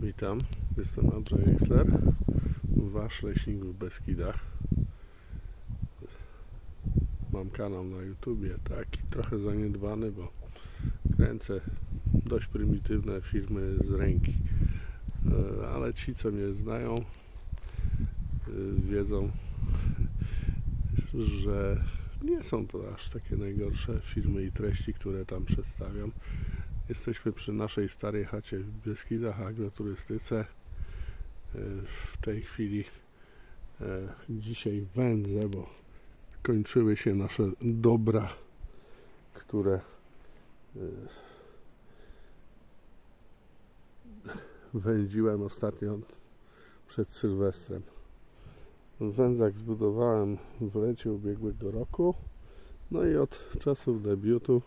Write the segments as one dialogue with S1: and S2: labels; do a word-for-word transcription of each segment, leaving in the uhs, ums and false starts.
S1: Witam, jestem Andrzej Eisler, wasz leśnik w Beskidach. Mam kanał na YouTubie, taki trochę zaniedbany, bo kręcę dość prymitywne filmy z ręki. Ale ci, co mnie znają, wiedzą, że nie są to aż takie najgorsze filmy i treści, które tam przedstawiam. Jesteśmy przy naszej starej chacie w Beskidach, agroturystyce. W tej chwili dzisiaj wędzę, bo kończyły się nasze dobra, które wędziłem ostatnio przed Sylwestrem. Wędzak zbudowałem w lecie ubiegłego roku, no i od czasów debiutu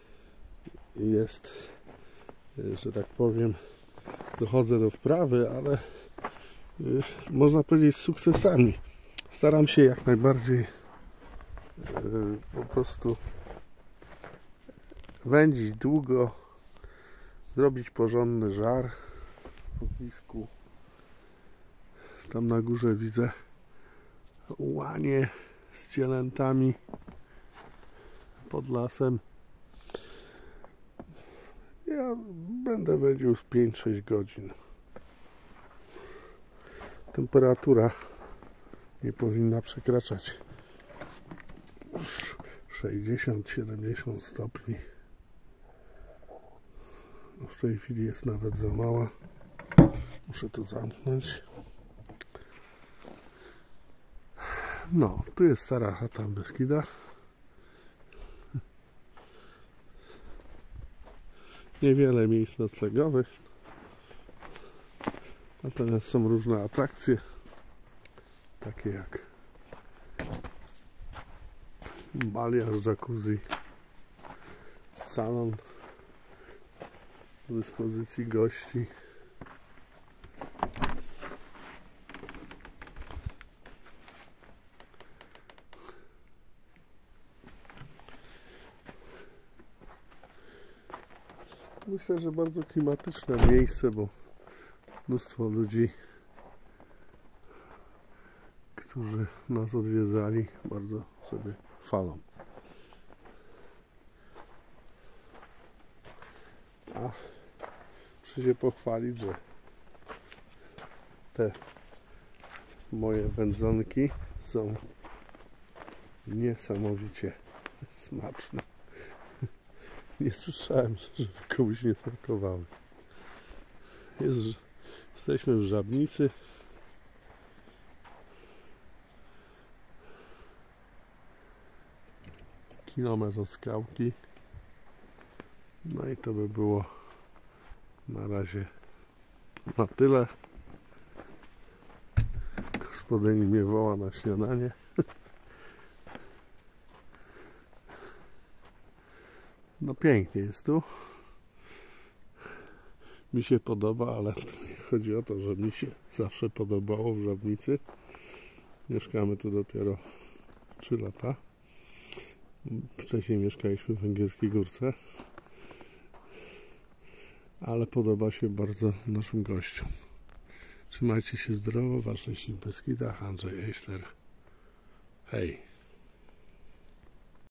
S1: jest, że tak powiem, dochodzę do wprawy, ale można powiedzieć z sukcesami. Staram się jak najbardziej po prostu wędzić długo, zrobić porządny żar w ognisku. Tam na górze widzę łanie z cielętami pod lasem. Ja będę wędził z pięć sześć godzin. Temperatura nie powinna przekraczać sześćdziesiąt siedemdziesiąt stopni. W tej chwili jest nawet za mała. Muszę to zamknąć. No, tu jest stara chata w Beskidach. Niewiele miejsc noclegowych, natomiast są różne atrakcje, takie jak balia z jacuzzi, salon do dyspozycji gości, myślę, że bardzo klimatyczne miejsce, bo mnóstwo ludzi, którzy nas odwiedzali, bardzo sobie chwalą. A muszę się pochwalić, że te moje wędzonki są niesamowicie smaczne. Nie słyszałem, żeby komuś nie smakowały. Jest, jesteśmy w Żabnicy. Kilometr od skałki. No i to by było na razie na tyle. Gospodyni mnie woła na śniadanie. No pięknie jest tu. Mi się podoba, ale nie chodzi o to, że mi się zawsze podobało w Żabnicy. Mieszkamy tu dopiero trzy lata. Wcześniej mieszkaliśmy w Węgierskiej Górce. Ale podoba się bardzo naszym gościom. Trzymajcie się zdrowo, wasz leśnik w Beskidach, Andrzej Eisler. Hej!